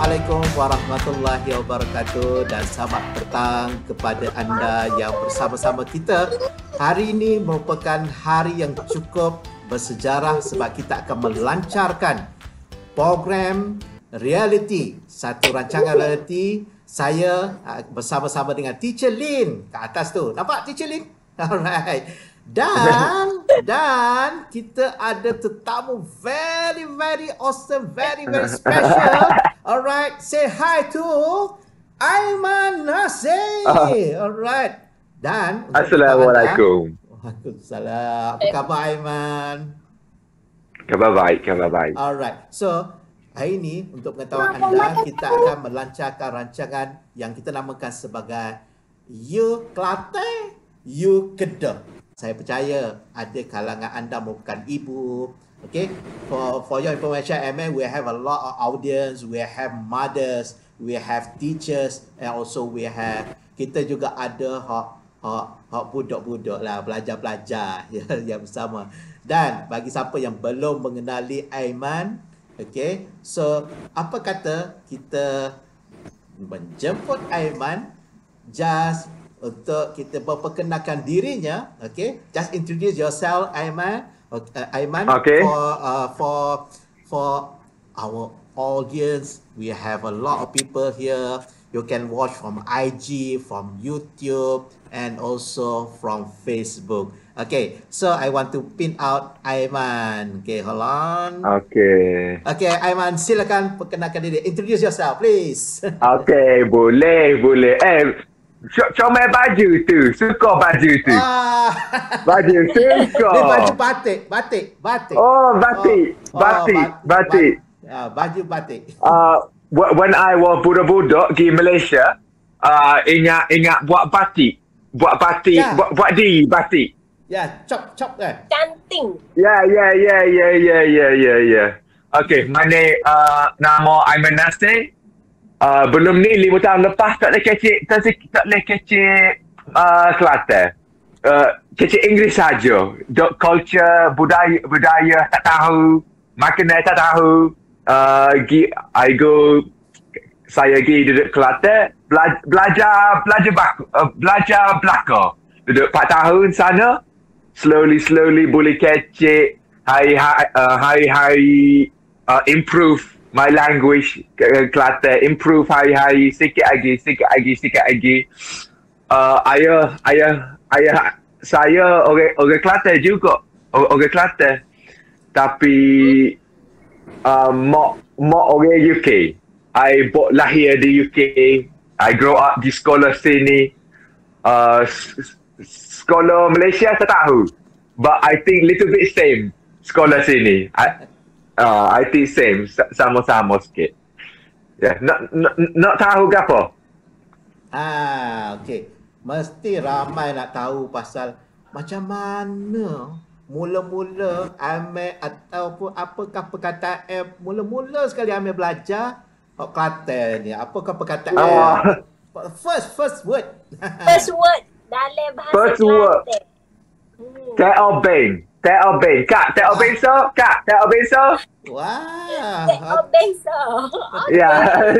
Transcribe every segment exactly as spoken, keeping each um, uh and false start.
Assalamualaikum warahmatullahi wabarakatuh dan selamat petang kepada anda yang bersama-sama kita. Hari ini merupakan hari yang cukup bersejarah sebab kita akan melancarkan program reality, satu rancangan reality. Saya bersama-sama dengan Teacher Lin kat atas tu. Nampak Teacher Lin? Alright. Dan dan kita ada tetamu very very awesome, very very special. Alright, say hi to Aiman Nasir. Uh, Alright. Dan Assalamualaikum. Waalaikumsalam. Apa khabar Aiman? Khabar baik, khabar baik. Alright. So, hari ini untuk pengetahuan anda, kita akan melancarkan rancangan yang kita namakan sebagai You Kelantan, You Kedah. Saya percaya ada kalangan anda merupakan ibu. Okay, for for your information, I mean, we have a lot of audience. We have mothers, we have teachers, and also we have kita juga ada hak hak hak budak-budak lah, pelajar-pelajar yang bersama. Dan bagi siapa yang belum mengenali Aiman, okay, so apa kata kita menjemput Aiman just untuk kita memperkenalkan dirinya, okay? Just introduce yourself, Aiman. Okay, uh, Aiman. Okay. For uh, for for our audience, we have a lot of people here. You can watch from I G, from YouTube, and also from Facebook. Okay, so I want to pin out Aiman. Okay, hold on. Okay. Okay, Aiman, silakan perkenalkan diri. Introduce yourself, please. Okay, boleh, boleh. Eh, comel baju tu. Suka baju tu. Ah. Baju suka. Dia baju batik, batik, batik. Oh, batik. Oh, batik, oh, batik. Uh, baju batik. Uh, when I was budak-budak di Malaysia, uh, ingat ingat buat batik. Buat batik, Ya. buat, buat diri batik. Ya, chop chop kan. Canting. Ya, ya, ya, ya, ya, ya, ya, ya. Okay, mana uh, nama Aiman Nasir. Uh, belum ni lima tahun lepas tak boleh kecik, tak, tak boleh kecik uh, Kelantan. Uh, kecik Inggeris saja. Dok culture, budaya, budaya tak tahu, makanan tak tahu. Uh, gi, I go, saya pergi duduk Kelantan, belajar, belajar, belajar, baku, uh, belajar belakang. Duduk empat tahun sana, slowly, slowly boleh kecik, hari-hari, uh, hari-hari uh, improve my language, Kelantan, improve hari-hari, sikit lagi, sikit lagi, sikit lagi. Uh, ayah, ayah, ayah saya orang orang Kelantan juga, orang Kelantan. Tapi uh, mak mak orang U K. I bought lahir di U K. I grow up di sekolah sini. Uh, sekolah Malaysia tak tahu, but I think little bit same sekolah sini. I, Uh, I think same, sama-sama sikit. Ya, yeah. nak, nak, nak tahu ke apa? Ah, okey. Mesti ramai nak tahu pasal macam mana mula-mula Amir ataupun apakah perkataan eh, mula-mula sekali Amir belajar Hak Kelantan ni. Apakah perkataan? Uh, first first word. First word dalam bahasa First word. Kelantan. Hmm. Teobeng. Teobeng. Kak, teobeng so? Kak, teobeng so? Wah. Cek obeng so. Ya.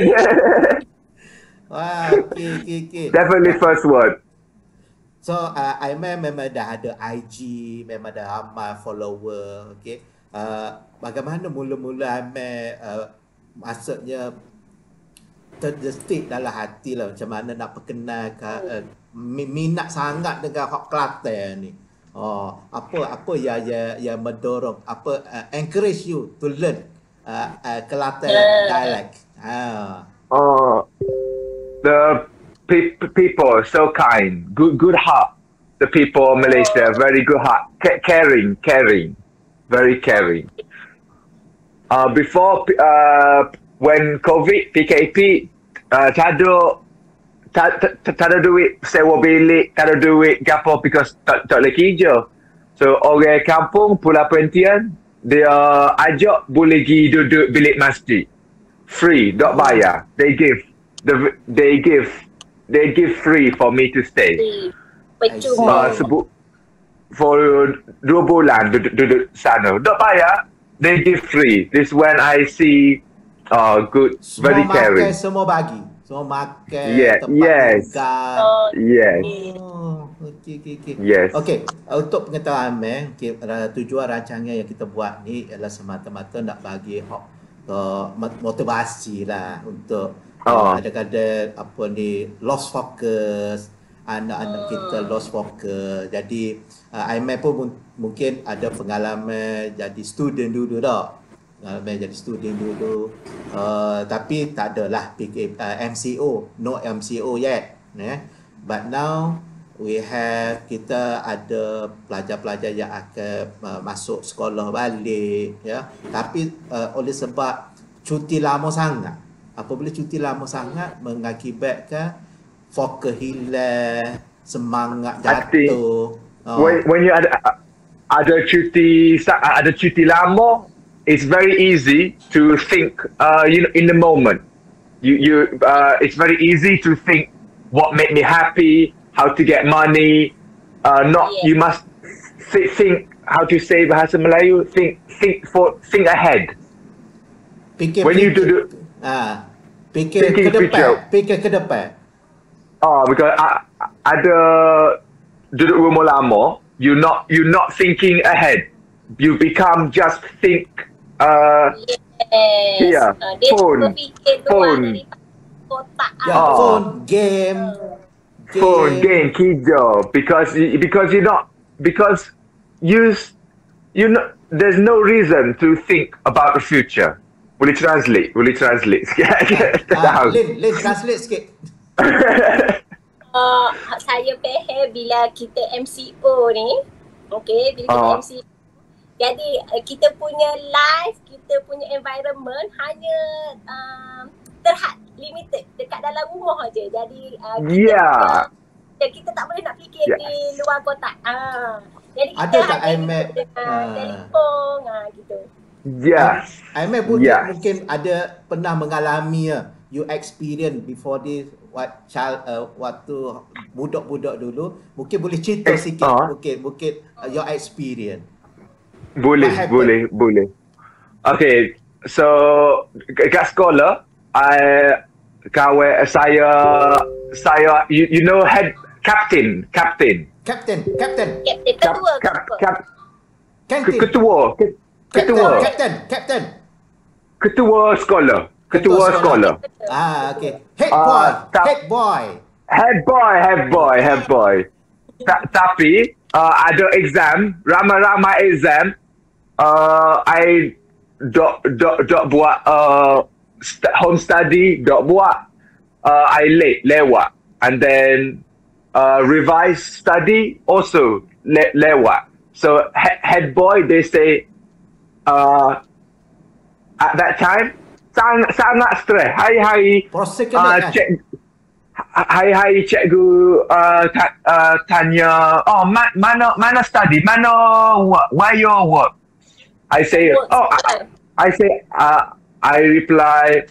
Wah, okey okey okey. Definitely first word. So, uh, Aiman memang dah ada I G, memang dah ramai follower, okey. Uh, bagaimana mula-mula Aiman uh, maksudnya terdetik dalam hati lah macam mana nak perkenalkan uh, minat sangat dengan hak Kelantan ni. Oh, apa apa yang yang, yang mendorong, apa uh, encourage you to learn uh, uh, Kelantan uh. dialect. Ha. Oh, the pe people so kind, good good heart. The people of Malaysia very good heart, C caring, caring, very caring. Uh, before uh, when COVID, P K P, uh, tak ada tak tak ada duit sewa bilik, tak ada duit gapo because tak tak boleh kerja. So orang kampung Pulau Perhentian dia ajak boleh pergi duduk bilik masjid. Free, tak bayar. They give the they give they give free for me to stay. Uh, sebut for dua bulan duduk, duduk sana. Tak bayar. They give free. This when I see Oh, good. Semua Very makan, caring. semua bagi. Semua makan, Yeah, tempat yes. tinggal. Oh, Yes. Oh, okey, okey, okey. Yes. Okey, untuk pengetahuan Amel, okay, tujuan rancangan yang kita buat ni ialah semata-mata nak bagi hak uh, motivasi lah untuk uh, Oh. ada-ada apa ni lost focus, anak-anak kita lost focus. Jadi uh, Amel pun mu- mungkin ada pengalaman jadi student dulu dah. Pengalaman jadi student dulu. Uh, tapi tak adalah P K, uh, M C O, no M C O yet. Yeah. But now we have, kita ada pelajar-pelajar yang akan uh, masuk sekolah balik, ya. Tapi uh, oleh sebab cuti lama sangat, apabila cuti lama sangat mengakibatkan fokus hilang, semangat I think jatuh. Oh. When when you ada ada cuti sa- ada cuti lama, it's very easy to think uh you know in the moment. You you uh it's very easy to think what made me happy, how to get money. Uh not Yeah. you must th- think how to say bahasa Melayu, think think for think ahead. Fikir, When you fikir, do the- ah, fikir Thinking ke depan, future. fikir ke depan. Oh, because I, ada duduk rumah lama, you not you not thinking ahead. You become just think uh Yes. Iya, Uh, dia phone. berfikir keluar Phone. daripada kotak. Ya, Oh. phone, game, phone game kerja because y- because you not because you s- you know there's no reason to think about the future. Boleh translate, boleh translate sikit. Tak Ah, tahu. Lin, Lin translate sikit. Uh, saya faham bila kita M C O ni, okay, bila kita Ah. M C O, jadi uh, kita punya life, kita punya environment hanya um, terhad, limited dekat dalam rumah aja. Jadi uh, kita Yeah. punya, kita tak boleh nak fikir Yes. di luar kotak. Ah, jadi kita Ada tak hanya iMac? ikut dengan Ah. telefon, ah, gitu. Yes. Aiman pun Yes. mungkin ada pernah mengalami ya, you experience before this what child uh, waktu budak-budak dulu, mungkin boleh cerita Eh, sikit, ah. mungkin mungkin uh, your experience. Boleh, What happened? boleh, boleh. Okay, so kat sekolah, I kawan saya saya you, you know head captain, captain. Captain, captain, Kapten Cap, ketua, cap, ketua. cap, captain, ketua, ke- ketua, captain, captain. ketua sekolah, Ketua ketua sekolah. Ah, okay. Head Ah, boy, tak- head boy. Head boy, head boy, head boy. Ta- tapi uh, ada exam, ramai-ramai exam. Uh, I dok dok dok buat uh, st- home study, dok buat. Uh, I late, lewat, and then uh, revise study also le- lewat. So he- head boy, they say, uh, at that time sangat sangat stres. Hari-hari Prosecutor uh, kan? cek hari-hari cikgu uh, ta- uh, tanya, oh ma- mana mana study, mana work, where your work? I say, Work, oh I, I say, uh, I reply,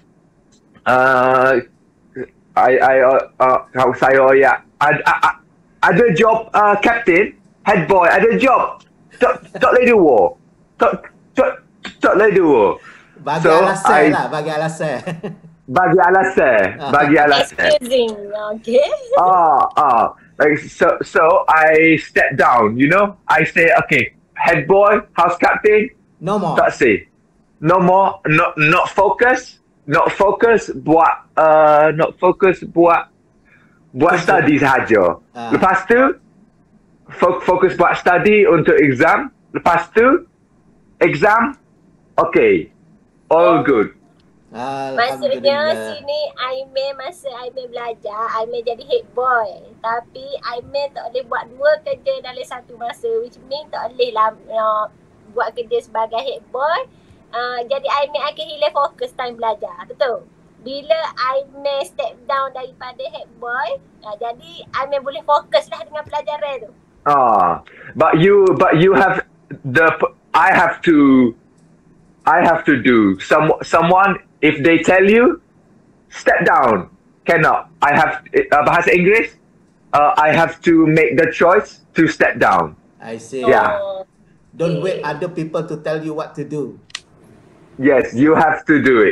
uh, I I uh, uh, kalau saya ya ada, ada, ada job uh, captain, head boy, ada job, tak tak boleh dua, tak tak tak boleh dua. Bagi So, alasan I- lah, bagi alasan. Bagi alasan, bagi alasan. Excusing, okay. Ah, ah. Like so, so I step down. You know, I say, okay, head boy, house captain. No more. Tak say, no more. Not not focus. Not focus. Buat uh, not focus. Buat buat Kerja. study sahaja. Ah. Lepas tu, fo- fokus buat study untuk exam. Lepas tu, exam, okay, all good. Maksudnya Alhamdulillah. sini Aiman masa Aiman belajar, Aiman jadi head boy. Tapi Aiman tak boleh buat dua kerja dalam satu masa. Which mean tak boleh lah uh, buat kerja sebagai head boy. Uh, jadi Aiman akan hilang fokus time belajar. Betul? Bila Aiman step down daripada head boy, uh, jadi Aiman boleh fokus lah dengan pelajaran tu. Ah, but you, but you have the. I have to. I have to do some someone. If they tell you, step down, cannot. I have uh, bahasa Inggeris. Uh, I have to make the choice to step down. I see. Yeah. Oh, Don't okay. wait other people to tell you what to do. Yes, you have to do it.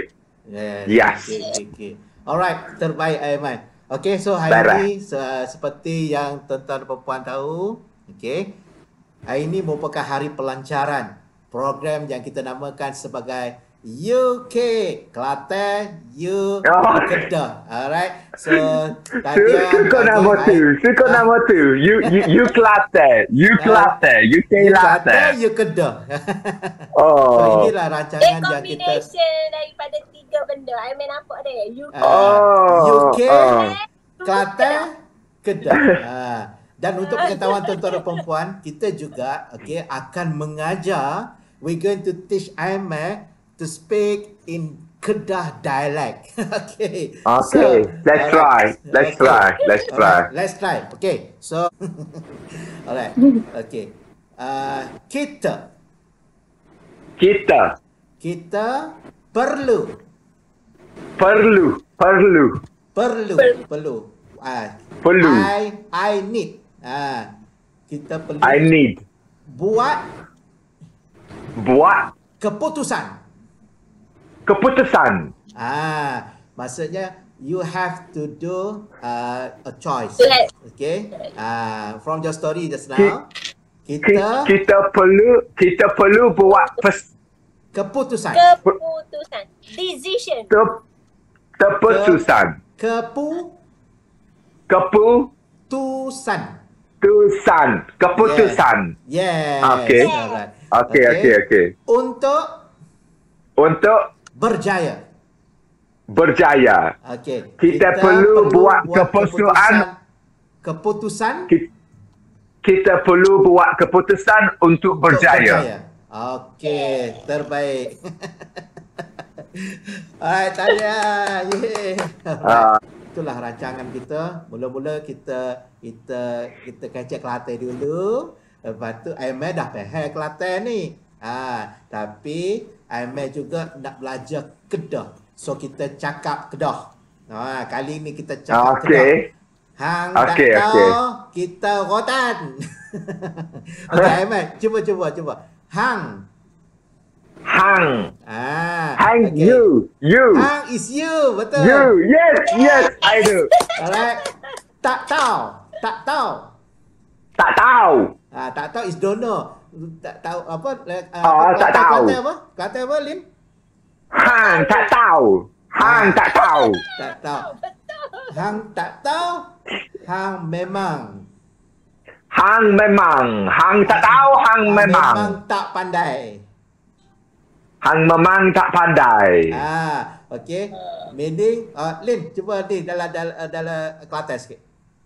Yes. Yes. Okay, okay, okay. Alright, terbaik Aiman. Okay, so hari Baiklah. ini se- seperti yang tuan-tuan dan puan tahu, okay, hari ini merupakan hari pelancaran program yang kita namakan sebagai U K Kelantan, U Oh. Kedah. Alright. So Su- Suka nama tu. Suka nama tu. You you you Kelantan. You Kelantan. You U Kelantan, Kelantan. U Kedah. So Oh. inilah Dia rancangan yang kita combination daripada tiga benda. I main nampak dia. U K, uh, U K, Oh. Kelantan, Kedah. Ah. Dan untuk pengetahuan tuan-tuan dan perempuan, kita juga okay, akan mengajar, we're going to teach Aiman to speak in Kedah dialect. Okay. Okay, let's try. Let's try. Let's try. Alright, let's try. Okay. So, alright. Okay. Uh, kita, Kita kita perlu, perlu, perlu, perlu, perlu. Ah, perlu. I, I need. Ah, kita perlu I need buat buat keputusan. keputusan. Ah, maksudnya you have to do uh, a choice. Yes. Okay. Ah, from your story just Ki- now, kita Kita, kita perlu kita perlu buat pes, keputusan. keputusan. Decision. ke, keputusan. Keputusan. Keputusan. Keputusan. Yes. Okay. Alright. Okay, okay, okay. Untuk Untuk berjaya. berjaya, Okay. Kita perlu buat keputusan- keputusan kita, kita perlu buat keputusan untuk untuk berjaya. Okey, terbaik. Alright, tahniah. Yeay. Ah. Itulah rancangan kita. Mula-mula kita kita kita kecek Kelantan dulu. Lepas tu Aiman dah faham Kelantan ni. Ha, tapi Aiman juga nak belajar Kedah. So kita cakap Kedah. Ha, kali ni kita cakap Kedah. Okey. Hang Okey, tak tahu, okey. kita rotan. Okey, Aiman, cuba cuba cuba. Hang. Hang. Ah. Hang okey. you. You. Hang is you, betul. You. Yes, yes, I do. Alright. Tak tahu, tak tahu. Tak tahu. Ah, tak tahu is don't know. Tak tahu apa? Uh, Ah, tak tahu. Kata apa? Kata apa, Lin? Hang tak tahu. Hang tak tahu. Tak tahu. Hang tak tahu. Hang memang. Hang memang. Hang tak tahu. Hang Hang memang. memang tak pandai. Hang memang tak pandai. Ah, okey. Meaning, uh, Lin, cuba di dalam dalam dalam Kelantan sikit.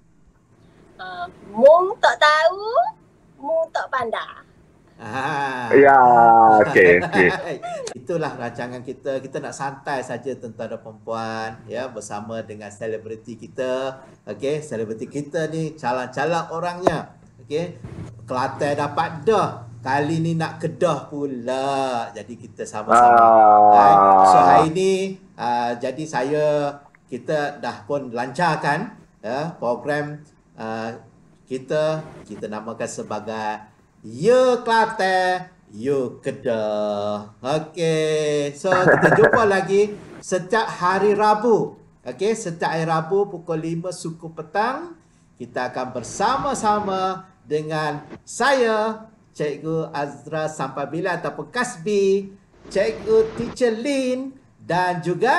Uh, mung tak tahu, mung tak pandai. Ah. Ya, okey, okey. Itulah rancangan kita. Kita nak santai saja tuan-tuan dan perempuan ya bersama dengan selebriti kita. Okey, selebriti kita ni calon-calon orangnya. Okey. Kelantan dapat dah. Kali ni nak Kedah pula. Jadi kita sama-sama. Ah. So hari ni uh, jadi saya kita dah pun lancarkan ya program uh, kita kita namakan sebagai Ya Kelantan, Ya Kedah. Okey. So kita jumpa lagi setiap hari Rabu. Okey, setiap hari Rabu pukul lima suku petang kita akan bersama-sama dengan saya Cikgu Azra Sampabila ataupun Kasbi, Cikgu Teacher Lin dan juga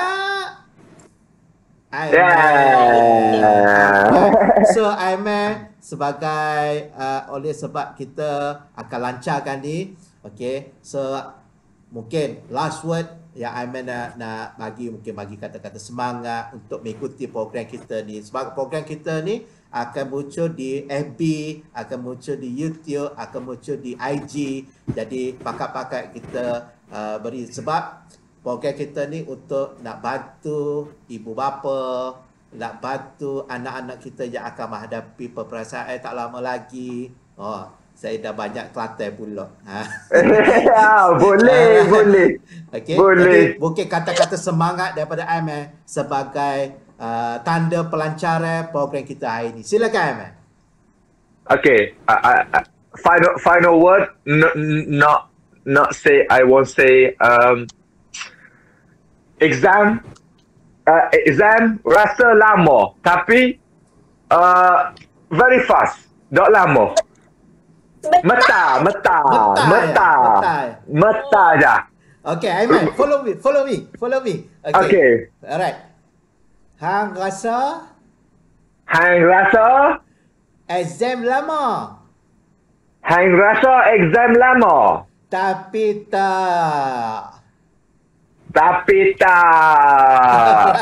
Aiman. Yeah. So Aiman sebagai uh, oleh sebab kita akan lancarkan ni, okay, so mungkin last word yang Aiman nak, nak bagi, mungkin bagi kata-kata semangat untuk mengikuti program kita ni. Sebab program kita ni akan muncul di F B, akan muncul di YouTube, akan muncul di I G. Jadi pakat-pakat kita uh, beri sebab program kita ni untuk nak bantu ibu bapa, nak bantu anak-anak kita yang akan menghadapi peperiksaan tak lama lagi. Oh, saya dah banyak Kelantan pula. Ha. Ya, boleh, boleh. Okay. Boleh. Jadi, mungkin kata-kata semangat daripada Aiman sebagai uh, tanda pelancaran program kita hari ini. Silakan Aiman. Okay, uh, uh, uh, final final word. No, not not say. I won't say. Um, exam uh, exam rasa lama tapi uh, very fast. Tak lama. Meta, meta, Meta, meta, ya? meta je. Okay, Aiman, follow me, follow me, follow me. Okay. Okay. Alright. Hang rasa Hang rasa, exam lama, hang rasa exam lama. tapi tak. Tapi tak.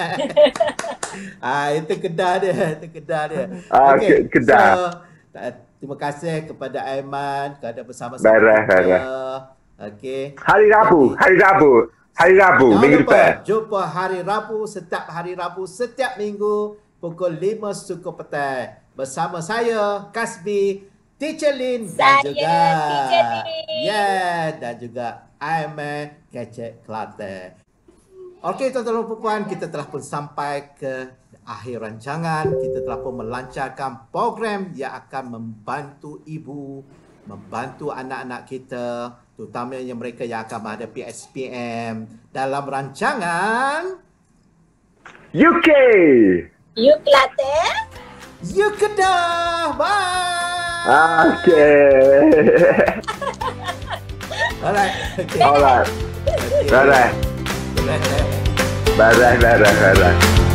ah, itu kedah dia, itu kedah dia. Ah, Okey, ke- kedah. So, ta- terima kasih kepada Aiman kerana bersama-sama Beres, kita. beres. Okey. Hari Rabu, Jadi, hari Rabu, hari Rabu, jangan minggu lupa, depan. jumpa hari Rabu, setiap hari Rabu, setiap minggu pukul lima suku petang bersama saya, Kasbi, Teacher Lin dan Saya, juga Teacher Lin. yeah, dan juga Aiman Kecek Kelantan. Okey, tuan-tuan dan puan, kita telah pun sampai ke akhir rancangan. Kita telah pun melancarkan program yang akan membantu ibu, membantu anak-anak kita, terutamanya mereka yang akan menghadapi S P M dalam rancangan U K. You Kelantan. You Kedah. Bye. Okay. Alright. Okay. Alright. Okay. Beres. Beres. Beres, beres, beres.